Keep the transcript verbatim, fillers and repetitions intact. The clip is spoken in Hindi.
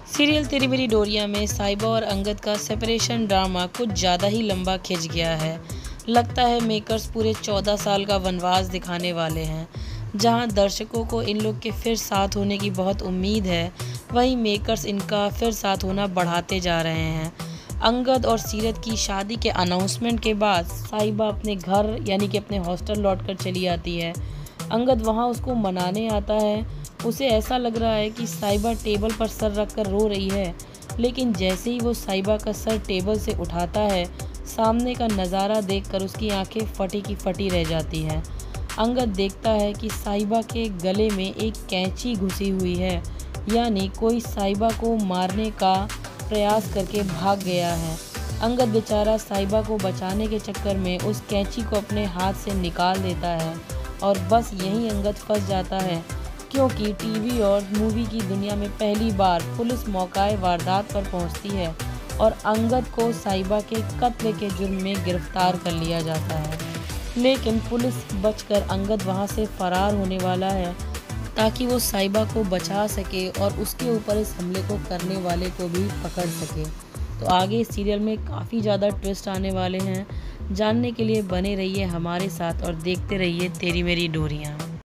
सीरियल तेरी मेरी डोरिया में साहिबा और अंगद का सेपरेशन ड्रामा कुछ ज़्यादा ही लंबा खिंच गया है। लगता है मेकर्स पूरे चौदह साल का वनवास दिखाने वाले हैं। जहां दर्शकों को इन लोग के फिर साथ होने की बहुत उम्मीद है, वहीं मेकर्स इनका फिर साथ होना बढ़ाते जा रहे हैं। अंगद और सीरत की शादी के अनाउंसमेंट के बाद साहिबा अपने घर यानी कि अपने हॉस्टल लौटकर चली आती है। अंगद वहां उसको मनाने आता है। उसे ऐसा लग रहा है कि साहिबा टेबल पर सर रखकर रो रही है, लेकिन जैसे ही वो साहिबा का सर टेबल से उठाता है, सामने का नज़ारा देखकर उसकी आंखें फटी की फटी रह जाती हैं। अंगद देखता है कि साहिबा के गले में एक कैंची घुसी हुई है, यानी कोई साहिबा को मारने का प्रयास करके भाग गया है। अंगद बेचारा साहिबा को बचाने के चक्कर में उस कैंची को अपने हाथ से निकाल देता है और बस यहीं अंगद फंस जाता है, क्योंकि टीवी और मूवी की दुनिया में पहली बार पुलिस मौकाए वारदात पर पहुंचती है और अंगद को साहिबा के कत्ल के जुर्म में गिरफ्तार कर लिया जाता है। लेकिन पुलिस बचकर अंगद वहां से फरार होने वाला है ताकि वो साहिबा को बचा सके और उसके ऊपर इस हमले को करने वाले को भी पकड़ सके। तो आगे इस सीरियल में काफ़ी ज़्यादा ट्विस्ट आने वाले हैं। जानने के लिए बने रहिए हमारे साथ और देखते रहिए तेरी मेरी डोरियाँ।